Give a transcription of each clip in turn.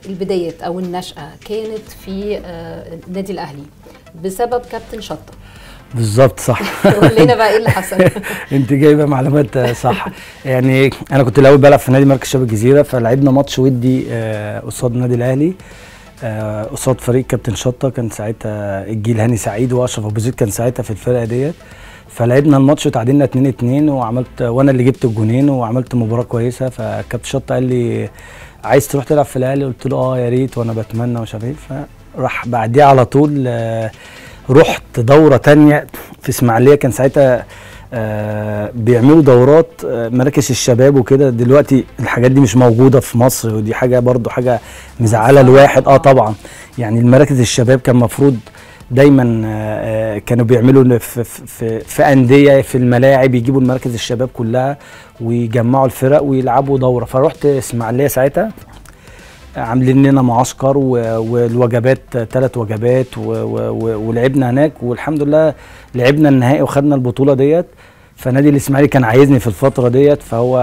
البدايات او النشأة كانت في النادي الاهلي بسبب كابتن شطة. بالظبط صح. قول لنا بقى ايه اللي حصل. انت جايبه معلومات صح. يعني انا كنت الاول بلعب في نادي مركز شباب الجزيره، فلعبنا ماتش ودي قصاد النادي الاهلي، قصاد فريق كابتن شطه. كان ساعتها الجيل هاني سعيد واشرف ابو زيد كان ساعتها في الفرقه ديت. فلعبنا الماتش وتعادلنا 2-2 وانا اللي جبت الجونين وعملت مباراه كويسه. فكابتن شطه قال لي عايز تروح تلعب في الاهلي؟ قلت له يا ريت وانا بتمنى ومش عارف ايه. فراح بعديها على طول رحت دوره تانية في اسماعيليه. كان ساعتها بيعملوا دورات مراكز الشباب وكده. دلوقتي الحاجات دي مش موجوده في مصر، ودي حاجه برضو حاجه مزعله الواحد. طبعا يعني المراكز الشباب كان المفروض دايما كانوا بيعملوا في انديه في الملاعب، يجيبوا المراكز الشباب كلها ويجمعوا الفرق ويلعبوا دوره. فروحت اسماعيليه ساعتها، عاملين لنا معسكر والوجبات 3 وجبات ولعبنا هناك، والحمد لله لعبنا النهائي وخدنا البطوله ديت. فنادي الاسماعيلي كان عايزني في الفتره ديت، فهو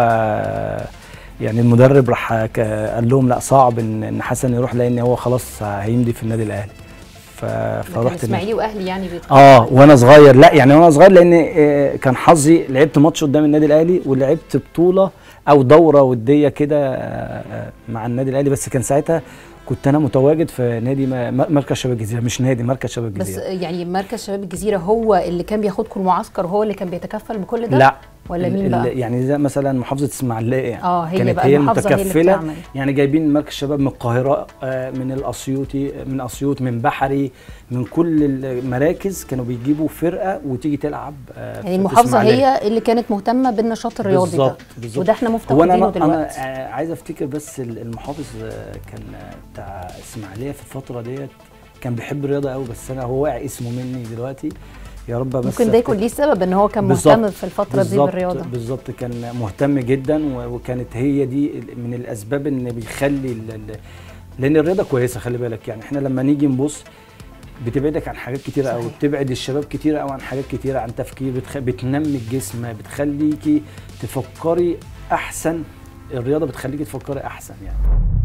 يعني المدرب راح قال لهم لا صعب ان حسن يروح، لان هو خلاص هيمضي في النادي الاهلي. فرحت اسماعيلي واهلي يعني وانا صغير. لا يعني وانا صغير، لان كان حظي لعبت ماتش قدام النادي الاهلي ولعبت بطوله او دوره وديه كده مع النادي الاهلي. بس كان ساعتها كنت انا متواجد في نادي مركز شباب الجزيره، مش نادي مركز شباب الجزيره. بس يعني مركز شباب الجزيره هو اللي كان بياخدكم المعسكر وهو اللي كان بيتكفل بكل ده؟ لا ولا مين بقى؟ يعني زي مثلا محافظه اسماعيليه يعني هي بقى المحافظه المتكفله. يعني جايبين مركز شباب من القاهره، من الاسيوطي، من اسيوط، من بحري، من كل المراكز كانوا بيجيبوا فرقه وتيجي تلعب. يعني المحافظه هي اللي كانت مهتمه بالنشاط الرياضي ده. بالظبط. وده احنا مفتقدينه دلوقتي. انا عايز افتكر بس المحافظ كان بتاع اسماعيليه في الفتره ديت كان بيحب الرياضه قوي، بس انا هو واقع اسمه مني دلوقتي. يا رب بس ممكن ده يكون ليه سبب ان هو كان مهتم في الفتره دي بالرياضه. بالظبط كان مهتم جدا، وكانت هي دي من الاسباب ان بيخلي لان الرياضه كويسه. خلي بالك يعني احنا لما نيجي نبص بتبعدك عن حاجات كتيره قوي، بتبعد الشباب كتيره قوي عن حاجات كتيره، عن تفكير، بتنمي الجسم، بتخليكي تفكري احسن. الرياضه بتخليكي تفكري احسن يعني.